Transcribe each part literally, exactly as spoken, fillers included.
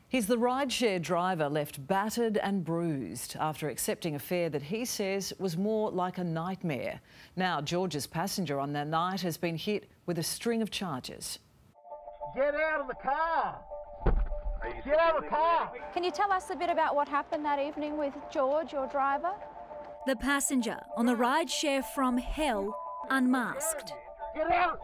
He's the rideshare driver left battered and bruised after accepting a fare that he says was more like a nightmare. Now, George's passenger on that night has been hit with a string of charges. Get out of the car! Get out of the car! Can you tell us a bit about what happened that evening with George, your driver? The passenger on the rideshare from hell, unmasked. Get out!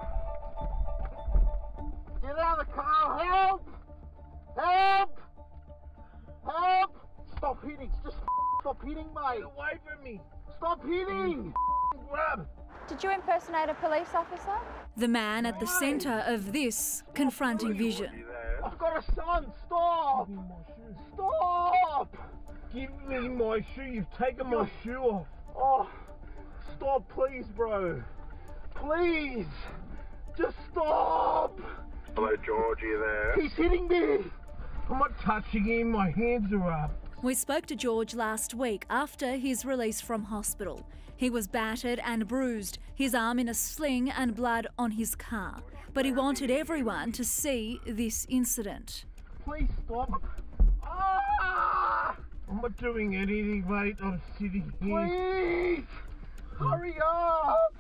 Get out of the car! Help! Help! Help! Stop hitting! Just stop hitting, mate! Get away from me! Stop hitting! Grab! Did you impersonate a police officer? The man at the centre of this confronting vision. I've got a son! Stop! Stop! Give me my shoe! You've taken my shoe off! Oh! Stop, please, bro! Please! Just stop! Hello, George, are you there? He's hitting me! I'm not touching him, my hands are up. We spoke to George last week after his release from hospital. He was battered and bruised, his arm in a sling and blood on his car. But he wanted everyone to see this incident. Please stop. Ah! I'm not doing anything, mate. I'm sitting here. Please! Hurry up!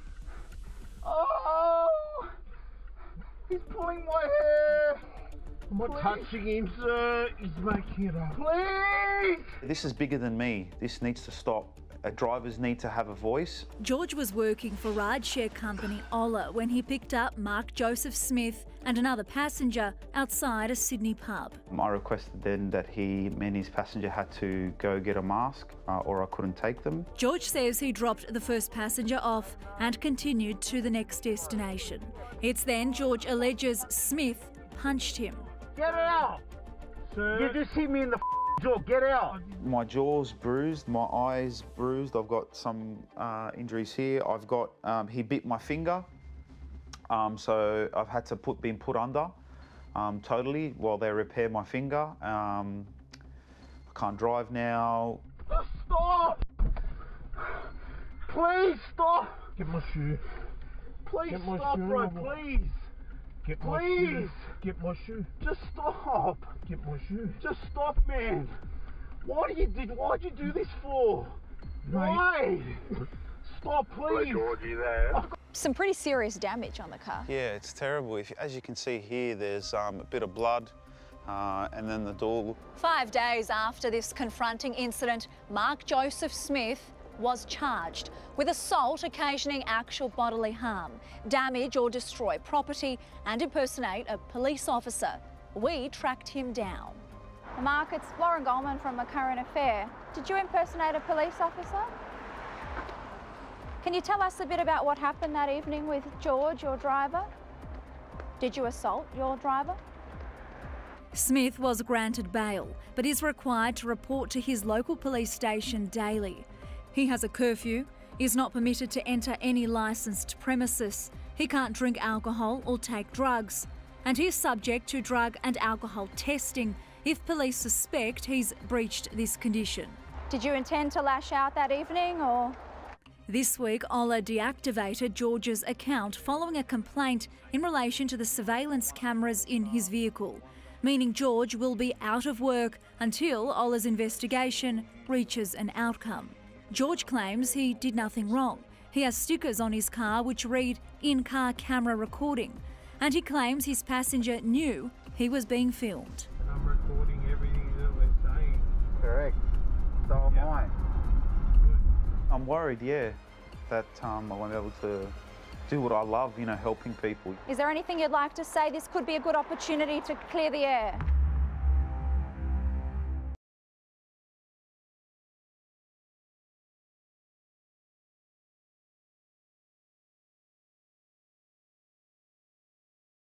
Oh! He's pulling my hair! I'm not Please. touching him, sir. He's making it up. Please! This is bigger than me. This needs to stop. Uh, drivers need to have a voice. George was working for rideshare company Ola when he picked up Mark Joseph Smith and another passenger outside a Sydney pub. I requested then that he and his passenger had to go get a mask uh, or I couldn't take them. George says he dropped the first passenger off and continued to the next destination. It's then George alleges Smith punched him. Get out! Sir, You just hit me in the jaw. Get out! My jaw's bruised, my eyes bruised. I've got some uh, injuries here. I've got, um, he bit my finger. Um, so I've had to put, been put under um, totally while they repair my finger. Um, I can't drive now. Stop! Please stop! get my shoe. Please Get my stop, shoe. bro, please! Get my Please. shoe. Get my shoe. Just stop! Get my shoe. Just stop, man! Why do you did? Why'd you do this for? Why? Stop, Hello, please! George, are you there? Some pretty serious damage on the car. Yeah, it's terrible. If, as you can see here, there's um, a bit of blood uh, and then the door. Five days after this confronting incident, Mark Joseph Smith was charged with assault occasioning actual bodily harm, damage or destroy property and impersonate a police officer. We tracked him down. Mark, it's Lauren Goldman from A Current Affair. Did you impersonate a police officer? Can you tell us a bit about what happened that evening with George, your driver? Did you assault your driver? Smith was granted bail, but is required to report to his local police station daily. He has a curfew, is not permitted to enter any licensed premises, he can't drink alcohol or take drugs, and he is subject to drug and alcohol testing if police suspect he's breached this condition. Did you intend to lash out that evening, or...? This week, Ola deactivated George's account following a complaint in relation to the surveillance cameras in his vehicle, meaning George will be out of work until Ola's investigation reaches an outcome. George claims he did nothing wrong. He has stickers on his car which read "in-car camera recording", and he claims his passenger knew he was being filmed. I'm recording everything that we're saying. Correct. So am Yeah. I. I'm worried, yeah, that um, I won't be able to do what I love, you know, helping people. Is there anything you'd like to say? This could be a good opportunity to clear the air.